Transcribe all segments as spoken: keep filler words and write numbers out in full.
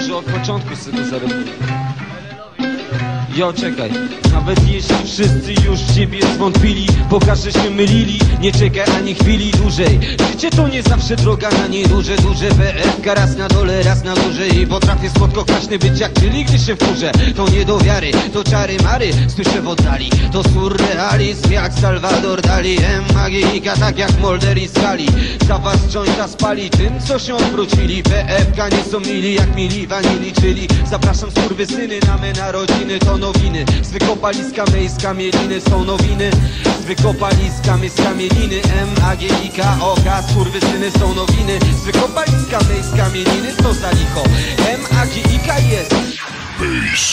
może od początku synu zarobimy. Jo, czekaj. Nawet jeśli wszyscy już w ciebie zwątpili, pokaż, że się mylili, nie czekaj ani chwili dłużej. Życie to nie zawsze droga na niej duże, duże P F K raz na dole, raz na górze. I potrafię słodko-kwaśny być jak czyli, gdy się wkurzę. To nie do wiary, to czary mary, słyszę w oddali. To surrealizm jak Salvador Dali. M magika tak jak Mulder i Scully. Za was jointa spali tym, co się odwrócili. P F K nie są mili jak mili wanili, czyli zapraszam skurwysyny na me narodziny. To nowiny, z wykopaliska mej z kamieliny są nowiny. Z wykopaliska mej z kamieliny. M A G I K O K, skurwysyny są nowiny. Z wykopaliska mej z kamieliny, co za licho. M A G I K jest Peace.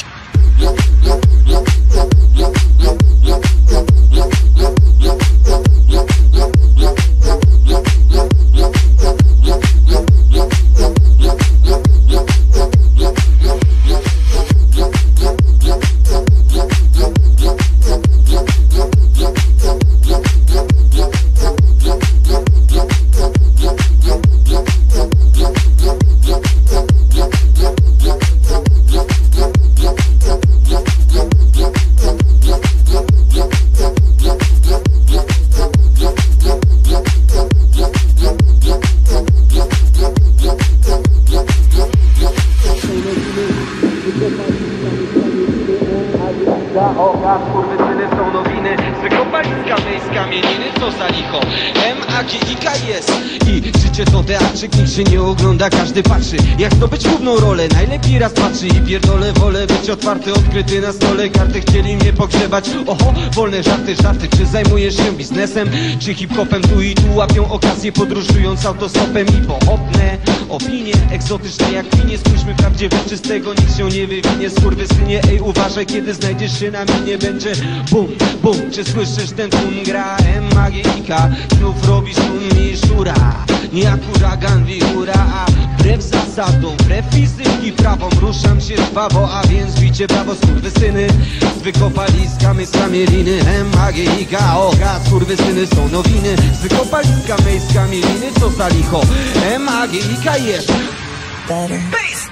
Oka, skurwysyny są nowiny. Z wykopaliska mej z kamieliny, co za licho. M A G I K jest. I życie to teatrzyk, nikt się nie ogląda, każdy patrzy jak zdobyć główną rolę, najlepiej raz patrzy. I pierdolę, wolę być otwarty, odkryty na stole. Karty chcieli mnie pogrzebać, oho, wolne żarty, żarty. Czy zajmujesz się biznesem, czy hip-hopem? Tu i tu łapią okazję, podróżując autostopem. I pochopne opinie, egzotyczne jak winie. Spójrzmy prawdzie w oczy, z tego nic się nie wywinie. Skurwysynie, ej uważaj, kiedy znajdziesz się na minie. Będzie bum, bum, czy słyszysz ten tłum? Gra M A G I K, znów robisz um i szura. Nie jak huragan, wichura, a wbrew zasadom, wbrew fizyki prawom ruszam się żwawo, a więc bicie brawo, skurwysyny. Z wykopaliska mej z kamieliny. M A G I K O K, skurwysyny są nowiny. Z wykopaliska mej z kamieliny, co za licho. M A G I K jest better. Bass.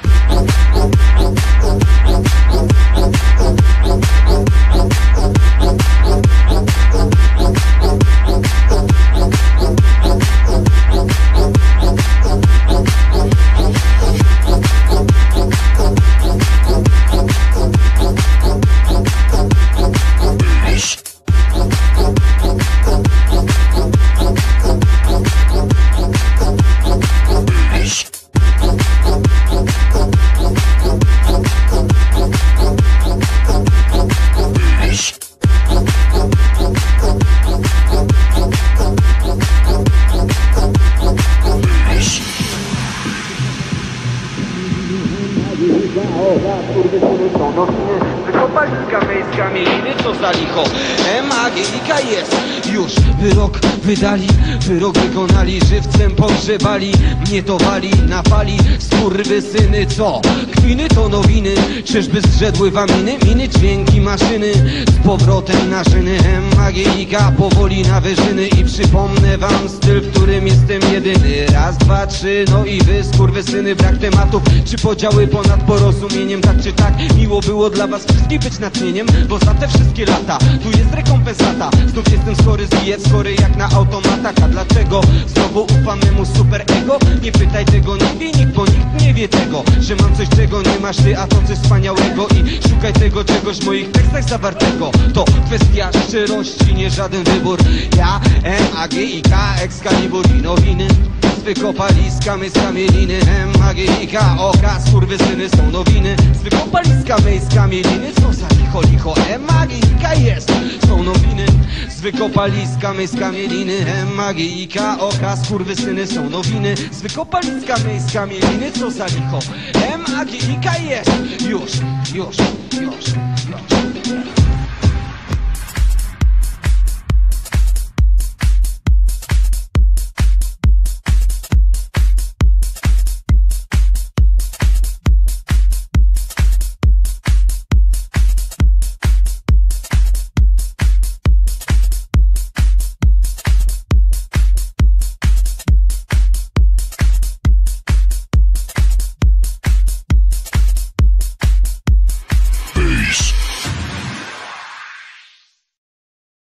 Skurwysyny są nowiny. Wykopaliska mej z kamieliny, co za licho. M A G I K jest. Już wyrok wydali, wyrok wykonali, żywcem pogrzebali, mnie to wali na fali. Skurwysyny co? Kwiny to nowiny. Czyżby zrzedły wam miny? Miny, dźwięki, maszyny. Z powrotem na szyny. M A G I K powoli na wyżyny. I przypomnę wam styl, w którym jestem jedyny. Raz, dwa, trzy, no i wy skurwysyny. Brak tematów, czy podziały ponad porozumieniem. Tak czy tak, miło było dla was wszystkich być natchnieniem, bo za te wszystkie lata tu jest rekompensata. Znów jestem skory, zbiję skory jak na automatach. A dlaczego znowu ufam memu super ego? Nie pytaj tego, nie wie nikt, bo nikt nie wie tego, że mam coś, czego nie masz ty, a to coś wspaniałego. I szukaj tego czegoś w moich tekstach zawartego. To kwestia szczerości, nie żaden wybór. Ja, M A G I K, Excalibur i nowiny. Z wykopaliska mej z kamieliny. M A G I K O K, skurwysyny są nowiny. Z wykopaliska mej z kamieliny, co za licho, licho. M A G I K jest, są nowiny. Z wykopaliska mej z kamieliny. M A G I K O K, skurwysyny są nowiny. Z wykopaliska mej z kamieliny, co za licho. M A G I K jest, już, już, już.